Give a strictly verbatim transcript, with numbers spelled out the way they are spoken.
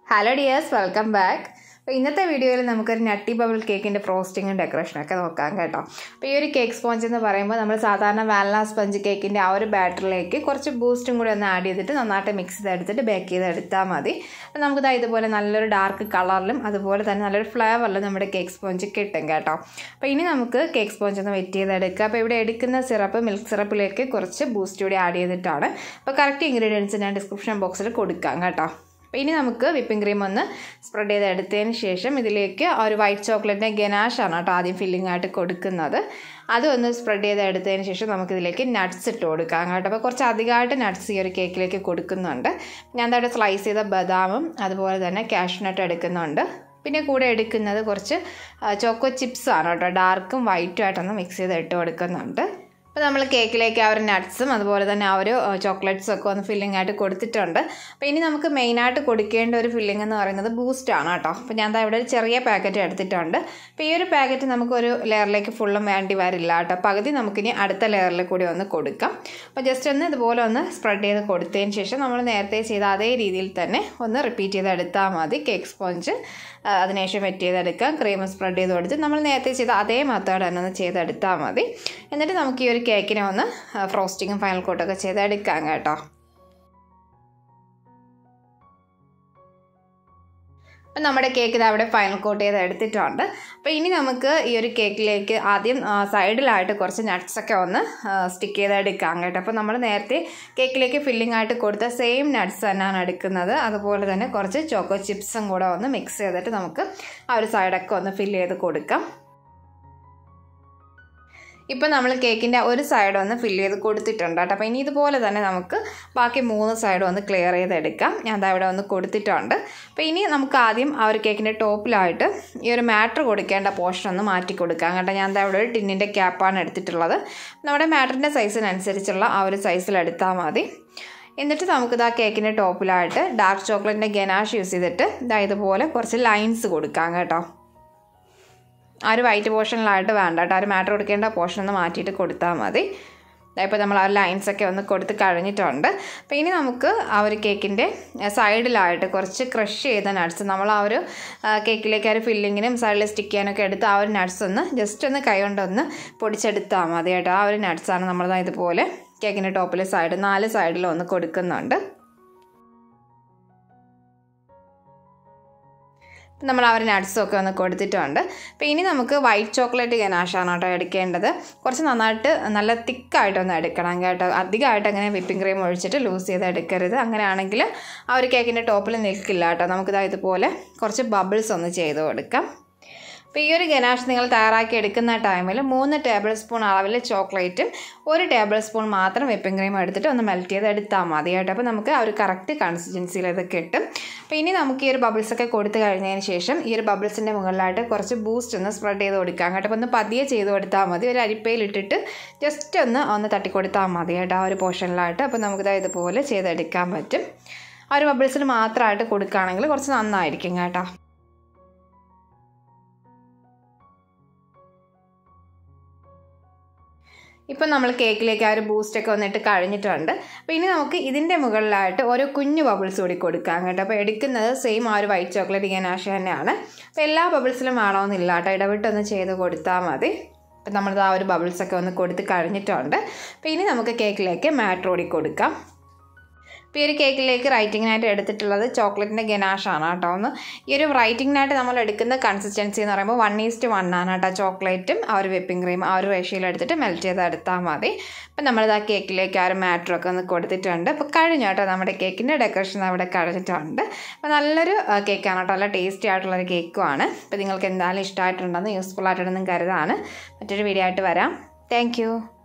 Hello dears, welcome back. So, in this video, we will see nutty bubble cake in frosting and decoration. So, this cake sponge is a vanilla sponge cake in our batter. We will boost and add it, mix it, and bake it. We will a dark color and a flavor of the cake sponge kit. So, we will cake sponge and the syrup, milk syrup, boost and add it. So, correct ingredients in the description box. ഇനി നമുക്ക് whipping cream ഒന്ന് spread ചെയ്ത് എടുത്തതിന് ശേഷം ഇതിലേക്ക് ഒരു white ചോക്ലേറ്റിന്റെ ganache ആണ് ട്ടോ ആദ്യം ഫില്ലിംഗ് ആയിട്ട് കൊടുക്കുന്നത്. അത് ഒന്ന് സ്പ്രെഡ് ചെയ്ത് എടുത്തതിന് ശേഷം നമുക്ക് ഇതിലേക്ക് നട്ട്സ് ഇട്ട് കൊടുക്കാം കേട്ടോ. അപ്പോൾ കുറച്ച് അധികമായിട്ട് നട്ട്സ് ഈ ഒരു കേക്കിലേക്ക് കൊടുക്കുന്നുണ്ട്. ഞാൻ ദാ സ്ലൈസ് ചെയ്ത ബദാമും അതുപോലെ തന്നെ കാഷ്യൂ നട്ട് എടുക്കുന്നുണ്ട്. പിന്നെ കൂടെ എടുക്കുന്നത് കുറച്ച് ചോക്കോ ചിപ്സ് ആണ് ട്ടോ. ഡാർക്കും വൈറ്റും ആയിട്ടൊന്ന് മിക്സ് ചെയ്ത് ഇട്ട് കൊടുക്കുന്നുണ്ട്. അപ്പോൾ നമ്മൾ കേക്കിലേക്ക് ആ ഒരു നട്ട്സും അതുപോലെ തന്നെ ആ ഒരു ചോക്ലേറ്റ്സും ഒക്കെ ഒന്ന് ഫില്ലിംഗ് ആയിട്ട് കൊടുത്തിട്ടുണ്ട്. അപ്പോൾ ഇനി നമുക്ക് മെയിനായിട്ട് കൊടുക്കേണ്ട ഒരു ഫില്ലിംഗ് എന്ന് പറയുന്നത് ബൂസ്റ്റ് ആണ് കേട്ടോ. അപ്പോൾ ഞാൻ ദാ ഇവിടെ ഒരു ചെറിയ പാക്കറ്റ് എടുത്തിട്ടുണ്ട്. അപ്പോൾ ഈ ഒരു പാക്കറ്റ് നമുക്കൊരു ലെയറിലേക്ക് ഫുള്ളും വേണ്ടി വരില്ല കേട്ടോ. പകുതി നമുക്കിനി അടുത്ത ലെയറിൽ കൂടി ഒന്ന് കൊടുക്കാം. അപ്പോൾ ജസ്റ്റ് ഒന്ന് ഇതുപോലെ ഒന്ന് സ്പ്രെഡ് ചെയ്ത് കൊടുത്തതിന് ശേഷം നമ്മൾ നേരത്തെ ചെയ്ത അതേ രീതിയിൽ തന്നെ ഒന്ന് റിപ്പീറ്റ് ചെയ്ത് എടുത്താൽ മതി. കേക്ക് സ്പോഞ്ച് അതിനുശേഷം വെറ്റ് ചെയ്തെടുക്കാം. ക്രീം സ്പ്രെഡ് ചെയ്ത് കൊടുത്ത് നമ്മൾ നേരത്തെ ചെയ്ത അതേ മെത്തേഡ് തന്നെ ഒന്ന് ചെയ്തെടുത്താൽ മതി. എന്നിട്ട് നമുക്ക് ഈ ഒരു കേക്കിനെ ഒന്ന് ഫ്രോസ്റ്റിങ്ങും ഫൈനൽ കോട്ടൊക്കെ ചെയ്തെടുക്കാം കേട്ടോ. അപ്പോൾ നമ്മുടെ കേക്ക് ഇത് അവിടെ ഫൈനൽ കോട്ട് ചെയ്ത് എടുത്തിട്ടുണ്ട്. അപ്പോൾ ഇനി നമുക്ക് ഈ ഒരു കേക്കിലേക്ക് ആദ്യം സൈഡിലായിട്ട് കുറച്ച് നട്ട്സൊക്കെ ഒന്ന് സ്റ്റിക്ക് ചെയ്തെടുക്കാം കേട്ടോ. അപ്പോൾ നമ്മൾ നേരത്തെ കേക്കിലേക്ക് ഫില്ലിംഗ് ആയിട്ട് കൊടുത്ത സെയിം നട്ട്സ് തന്നെയാണ് എടുക്കുന്നത്. അതുപോലെ തന്നെ കുറച്ച് ചോക്കോ ചിപ്സും കൂടെ ഒന്ന് മിക്സ് ചെയ്തിട്ട് നമുക്ക് ആ ഒരു സൈഡൊക്കെ ഒന്ന് ഫില്ല് ചെയ്ത് കൊടുക്കാം. ഇപ്പോൾ നമ്മൾ കേക്കിൻ്റെ ഒരു സൈഡ് ഒന്ന് ഫില്ല് ചെയ്ത് കൊടുത്തിട്ടുണ്ട് കേട്ടോ. അപ്പോൾ ഇനി ഇതുപോലെ തന്നെ നമുക്ക് ബാക്കി മൂന്ന് സൈഡും ഒന്ന് ക്ലിയർ ചെയ്തെടുക്കാം. ഞാൻ ദാ ഇവിടെ ഒന്ന് കൊടുത്തിട്ടുണ്ട്. അപ്പോൾ ഇനി നമുക്ക് ആദ്യം ആ ഒരു കേക്കിൻ്റെ ടോപ്പിലായിട്ട് ഈ ഒരു മാറ്റർ കൊടുക്കേണ്ട പോർഷൻ ഒന്ന് മാറ്റി കൊടുക്കാം കേട്ടോ. ഞാൻ ദാ ഇവിടെ ഒരു ടിന്നിൻ്റെ ക്യാപ്പാണ് എടുത്തിട്ടുള്ളത്. നമ്മുടെ മാറ്ററിൻ്റെ സൈസിനനുസരിച്ചുള്ള ആ ഒരു സൈസിലെടുത്താൽ മതി. എന്നിട്ട് നമുക്കിത് ആ കേക്കിൻ്റെ ടോപ്പിലായിട്ട് ഡാർക്ക് ചോക്ലേറ്റിൻ്റെ ഗനാഷ് യൂസ് ചെയ്തിട്ട് ഇതാ ഇതുപോലെ കുറച്ച് ലൈൻസ് കൊടുക്കാം കേട്ടോ. ആ ഒരു വൈറ്റ് പോർഷനിലായിട്ട് വേണ്ട കേട്ടോ. ആ ഒരു മാറ്റർ കൊടുക്കേണ്ട പോർഷൻ ഒന്ന് മാറ്റിയിട്ട് കൊടുത്താൽ മതി. ഇപ്പോൾ നമ്മൾ ആ ലൈൻസൊക്കെ ഒന്ന് കൊടുത്ത് കഴിഞ്ഞിട്ടുണ്ട്. അപ്പോൾ ഇനി നമുക്ക് ആ ഒരു കേക്കിൻ്റെ സൈഡിലായിട്ട് കുറച്ച് ക്രഷ് ചെയ്ത നട്ട്സ് നമ്മൾ ആ ഒരു കേക്കിലേക്ക് ആ ഒരു ഫില്ലിങ്ങിനും സൈഡിൽ സ്റ്റിക്ക് ചെയ്യാനൊക്കെ എടുത്ത് ആ ഒരു നട്ട്സ് ഒന്ന് ജസ്റ്റ് ഒന്ന് കൈ കൊണ്ടൊന്ന് പൊടിച്ചെടുത്താൽ മതി കേട്ടോ. ആ ഒരു നട്ട്സാണ് നമ്മൾ ഇതുപോലെ കേക്കിൻ്റെ ടോപ്പിൽ സൈഡ് നാല് സൈഡിലും ഒന്ന് കൊടുക്കുന്നുണ്ട്. നമ്മൾ ആ ഒരു നട്ട്സൊക്കെ ഒന്ന് കൊടുത്തിട്ടുണ്ട്. അപ്പോൾ ഇനി നമുക്ക് വൈറ്റ് ചോക്ലേറ്റ് ഗനാഷാണ് കേട്ടോ എടുക്കേണ്ടത്. കുറച്ച് നന്നായിട്ട് നല്ല തിക്കായിട്ടൊന്ന് എടുക്കണം കേട്ടോ. അധികമായിട്ട് അങ്ങനെ വിപ്പിംഗ് ക്രീം ഒഴിച്ചിട്ട് ലൂസ് ചെയ്ത് എടുക്കരുത്. അങ്ങനെയാണെങ്കിൽ ആ ഒരു കേക്കിൻ്റെ ടോപ്പിൽ നിൽക്കില്ല കേട്ടോ. നമുക്കിത് ഇതുപോലെ കുറച്ച് ബബിൾസ് ഒന്ന് ചെയ്ത് കൊടുക്കാം. അപ്പോൾ ഈ ഒരു ഗനാഷ് നിങ്ങൾ തയ്യാറാക്കി എടുക്കുന്ന ടൈമിൽ മൂന്ന് ടേബിൾ സ്പൂൺ അളവിൽ ചോക്ലേറ്റും ഒരു ടേബിൾ സ്പൂൺ മാത്രം വിപ്പിംഗ് ക്രീം എടുത്തിട്ട് ഒന്ന് മെൽറ്റ് ചെയ്ത് എടുത്താൽ മതി കേട്ടോ. അപ്പോൾ നമുക്ക് ആ ഒരു കറക്റ്റ് കൺസിസ്റ്റൻസിയിൽ ഇത് കിട്ടും. അപ്പോൾ ഇനി നമുക്ക് ഈ ഒരു ബബിൾസൊക്കെ കൊടുത്ത് കഴിഞ്ഞതിന് ശേഷം ഈ ഒരു ബബിൾസിൻ്റെ മുകളിലായിട്ട് കുറച്ച് ബൂസ്റ്റ് ഒന്ന് സ്പ്രെഡ് ചെയ്ത് കൊടുക്കാം കേട്ടോ. അപ്പോൾ ഒന്ന് പതിയെ ചെയ്ത് കൊടുത്താൽ മതി. ഒരു അരിപ്പയിലിട്ടിട്ട് ജസ്റ്റ് ഒന്ന് ഒന്ന് തട്ടിക്കൊടുത്താൽ മതി കേട്ടോ ആ ഒരു പോർഷനിലായിട്ട്. അപ്പോൾ നമുക്കിത് ഇതുപോലെ ചെയ്തെടുക്കാൻ പറ്റും. ആ ഒരു ബബിൾസിന് മാത്രമായിട്ട് കൊടുക്കുകയാണെങ്കിൽ കുറച്ച് നന്നായിരിക്കും കേട്ടോ. ഇപ്പോൾ നമ്മൾ കേക്കിലേക്ക് ആ ഒരു ബൂസ്റ്റൊക്കെ വന്നിട്ട് കഴിഞ്ഞിട്ടുണ്ട്. അപ്പോൾ ഇനി നമുക്ക് ഇതിൻ്റെ മുകളിലായിട്ട് ഓരോ കുഞ്ഞു ബബിൾസ് കൂടി കൊടുക്കാം കേട്ടോ. അപ്പോൾ എടുക്കുന്നത് സെയിം ആ ഒരു വൈറ്റ് ചോക്ലേറ്റ് ഗനാഷ് തന്നെയാണ്. അപ്പോൾ എല്ലാ ബബിൾസിലും വേണമെന്നില്ല കേട്ടോ. ഇടവിട്ടൊന്ന് ചെയ്ത് കൊടുത്താൽ മതി. അപ്പോൾ നമ്മൾ ആ ഒരു ബബിൾസൊക്കെ ഒന്ന് കൊടുത്ത് കഴിഞ്ഞിട്ടുണ്ട്. അപ്പോൾ ഇനി നമുക്ക് കേക്കിലേക്ക് മാറ്റർ കൂടി കൊടുക്കാം. ഇപ്പോൾ ഈ ഒരു കേക്കിലേക്ക് റൈറ്റിങ്ങിനായിട്ട് എടുത്തിട്ടുള്ളത് ചോക്ലേറ്റിൻ്റെ ഗനാഷാണ് കേട്ടോ. ഒന്ന് ഈ ഒരു റൈറ്റിങ്ങിനായിട്ട് നമ്മൾ എടുക്കുന്ന കൺസിസ്റ്റൻസി എന്ന് പറയുമ്പോൾ വൺ ഈസ്റ്റ് വൺ ആണ് കേട്ടോ. ചോക്ലേറ്റും ആ ഒരു വിപ്പിംഗ് ക്രീം ആ ഒരു റേഷ്യോയിൽ എടുത്തിട്ട് മെൽറ്റ് ചെയ്ത് എടുത്താൽ മതി. അപ്പോൾ നമ്മളിത് ആ കേക്കിലേക്ക് ആ ഒരു മാറ്ററൊക്കെ ഒന്ന് കൊടുത്തിട്ടുണ്ട്. അപ്പോൾ കഴിഞ്ഞു കേട്ടോ. നമ്മുടെ കേക്കിൻ്റെ ഡെക്കറേഷൻ അവിടെ കഴിഞ്ഞിട്ടുണ്ട്. അപ്പോൾ നല്ലൊരു കേക്കാണ് കേട്ടോ. നല്ല ടേസ്റ്റി ആയിട്ടുള്ളൊരു കേക്കുമാണ്. അപ്പോൾ നിങ്ങൾക്ക് എന്തായാലും ഇഷ്ടമായിട്ടുണ്ടെന്ന് യൂസ്ഫുൾ ആയിട്ടുണ്ടെന്ന് കരുതാണ്. മറ്റൊരു വീഡിയോ ആയിട്ട് വരാം. താങ്ക്